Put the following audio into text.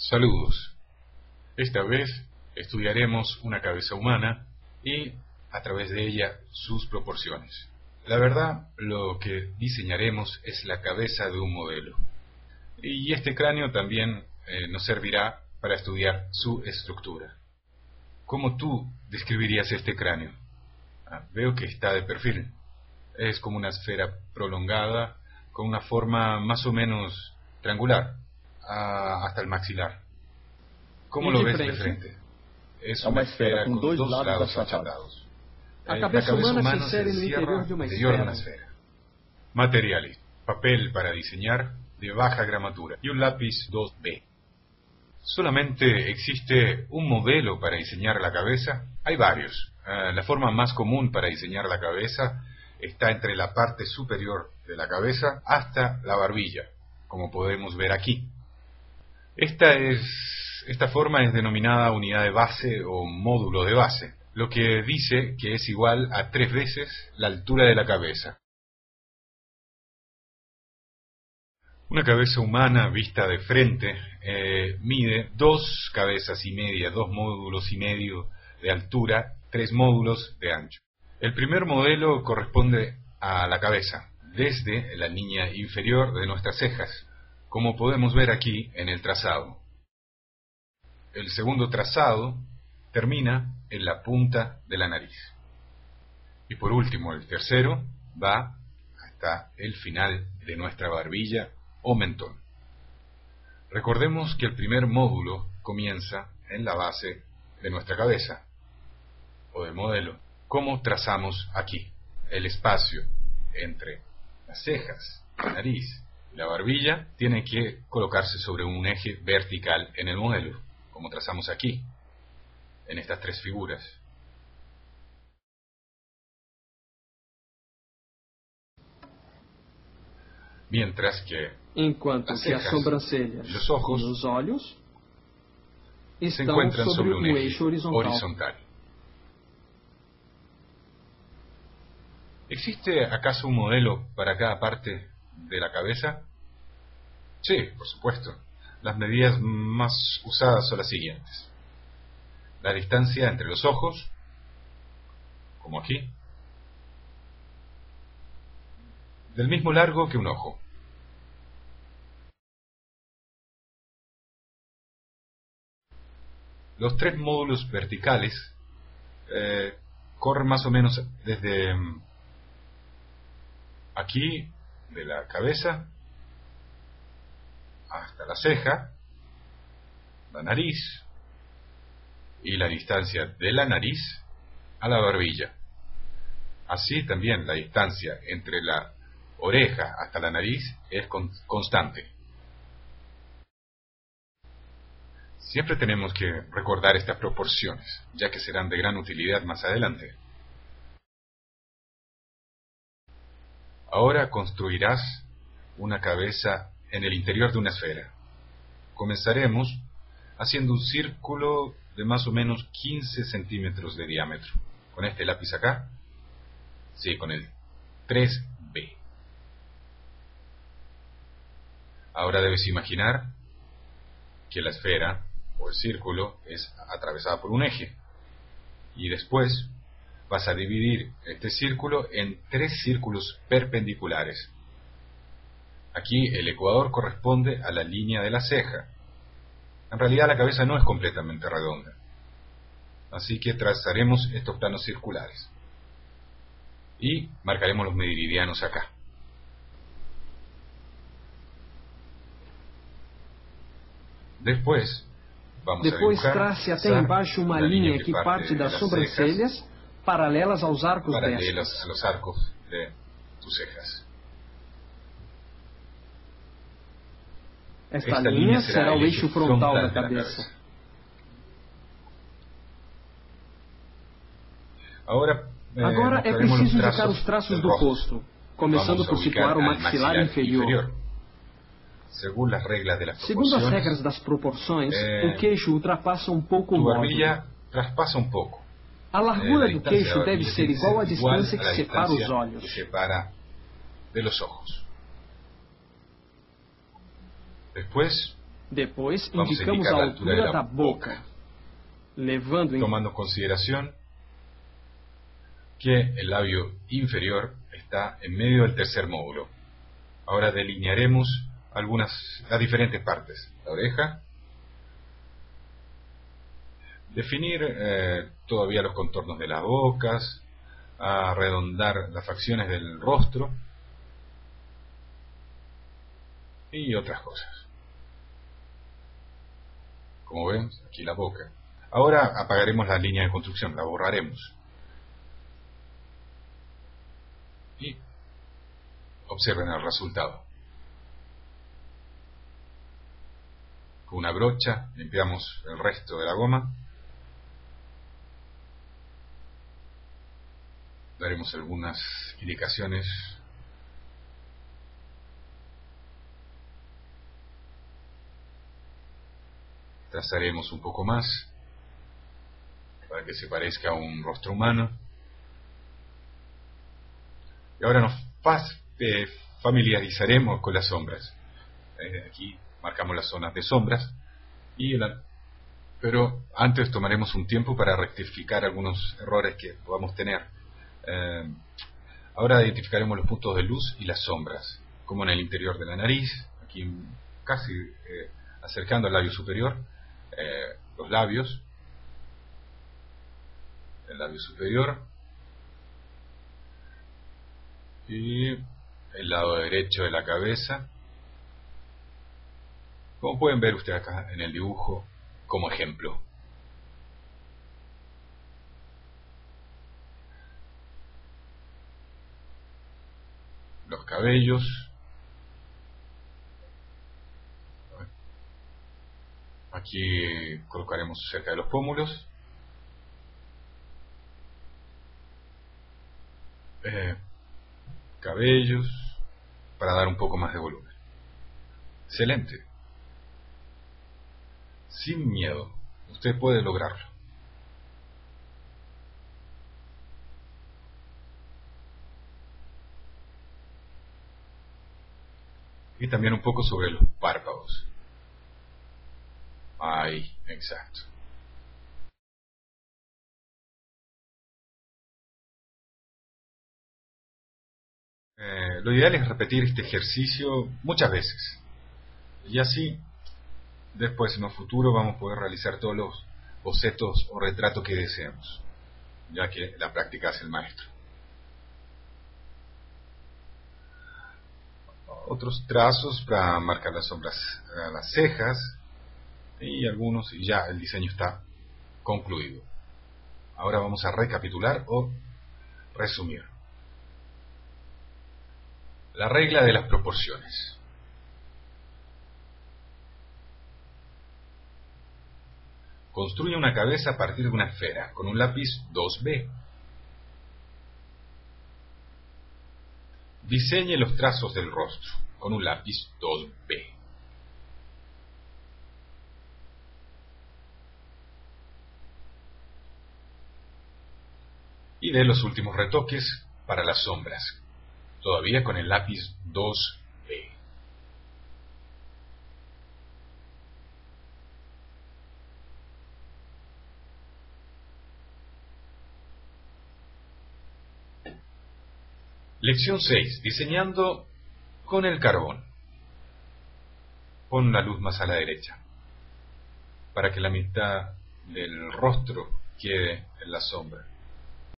Saludos. Esta vez estudiaremos una cabeza humana y, a través de ella, sus proporciones. La verdad, lo que diseñaremos es la cabeza de un modelo. Y este cráneo también nos servirá para estudiar su estructura. ¿Cómo tú describirías este cráneo? Veo que está de perfil. Es como una esfera prolongada con una forma más o menos triangular, hasta el maxilar. ¿Cómo lo ves de frente? Es una esfera con dos lados achatados. A cabeça humana se insere no interior de uma esfera. Materiales: papel para diseñar de baja gramatura y un lápiz 2B. ¿Solamente existe un modelo para diseñar la cabeza? Hay varios. La forma más común para diseñar la cabeza está entre la parte superior de la cabeza hasta la barbilla, como podemos ver aquí. Esta forma es denominada unidad de base o módulo de base, lo que dice que es igual a 3 veces la altura de la cabeza. Una cabeza humana vista de frente mide 2 cabezas y media, 2 módulos y medio de altura, 3 módulos de ancho. El primer modelo corresponde a la cabeza, desde la línea inferior de nuestras cejas, como podemos ver aquí en el trazado. El segundo trazado termina en la punta de la nariz. Y por último, el tercero va hasta el final de nuestra barbilla o mentón. Recordemos que el primer módulo comienza en la base de nuestra cabeza o del modelo. ¿Cómo trazamos aquí? El espacio entre las cejas, la nariz y la barbilla tiene que colocarse sobre un eje vertical en el modelo, como trazamos aquí, en estas 3 figuras. Mientras que enquanto que as sobrancelhas los ojos e os olhos se estão encuentran sobre un um eixo horizontal. ¿Existe acaso un modelo para cada parte de la cabeza? Sí, por supuesto. Las medidas más usadas son las siguientes: la distancia entre los ojos, como aquí, del mismo largo que un ojo. Los 3 módulos verticales corren más o menos desde aquí, de la cabeza, hasta la ceja, la nariz, y la distancia de la nariz a la barbilla. Así también la distancia entre la oreja hasta la nariz es constante. Siempre tenemos que recordar estas proporciones, ya que serán de gran utilidad más adelante. Ahora construirás una cabeza en el interior de una esfera. Comenzaremos haciendo un círculo de más o menos 15 centímetros de diámetro. Con este lápiz acá, sí, con el 3B. Ahora debes imaginar que la esfera o el círculo es atravesada por un eje. Y después vas a dividir este círculo en 3 círculos perpendiculares. Aquí el ecuador corresponde a la línea de la ceja. En realidad la cabeza no es completamente redonda, así que trazaremos estos planos circulares y marcaremos los meridianos acá. Depois trace até embaixo uma linha que parte das sobrancelhas paralelas aos arcos a los arcos de tus cejas. Esta linha será o eixo frontal da cabeça. Agora é preciso indicar os traços do rosto, começando por situar o maxilar inferior. Segundo as regras das proporções, o queixo ultrapassa um pouco o módulo. Barbilla traspassa um pouco. A largura do queixo deve ser igual à distância que separa os olhos. De los ojos. Después Depois, indicamos a altura da boca, tomando en consideración que el labio inferior está en medio del tercer módulo. Ahora delinearemos las diferentes partes. La oreja, definir todavía los contornos de las bocas, a redondar las facciones del rostro y otras cosas. Como ven, aquí la boca. Ahora apagaremos la línea de construcción, la borraremos. Y observen el resultado. Con una brocha limpiamos el resto de la goma. Daremos algunas indicaciones. Trazaremos un poco más para que se parezca a un rostro humano. Y ahora nos familiarizaremos con las sombras. Aquí marcamos las zonas de sombras. Pero antes tomaremos un tiempo para rectificar algunos errores que podamos tener. Ahora identificaremos los puntos de luz y las sombras, como en el interior de la nariz, aquí casi acercando al labio superior, los labios, el labio superior y el lado derecho de la cabeza, como pueden ver ustedes acá en el dibujo como ejemplo. Los cabellos, aquí colocaremos cerca de los pómulos, cabellos, para dar un poco más de volumen. Excelente. Sin miedo, usted puede lograrlo. Y también un poco sobre los párpados. Ahí, exacto. Lo ideal es repetir este ejercicio muchas veces. Y así, después en el futuro vamos a poder realizar todos los bocetos o retratos que deseemos, ya que la práctica hace el maestro. Otros trazos para marcar las sombras a las cejas y algunos, y ya el diseño está concluido. Ahora vamos a recapitular o resumir. La regla de las proporciones. Construye una cabeza a partir de una esfera con un lápiz 2B. Diseñe los trazos del rostro con un lápiz 2B. Y dé los últimos retoques para las sombras, todavía con el lápiz 2B. Lección 6. Diseñando con el carbón. Pon la luz más a la derecha, para que la mitad del rostro quede en la sombra.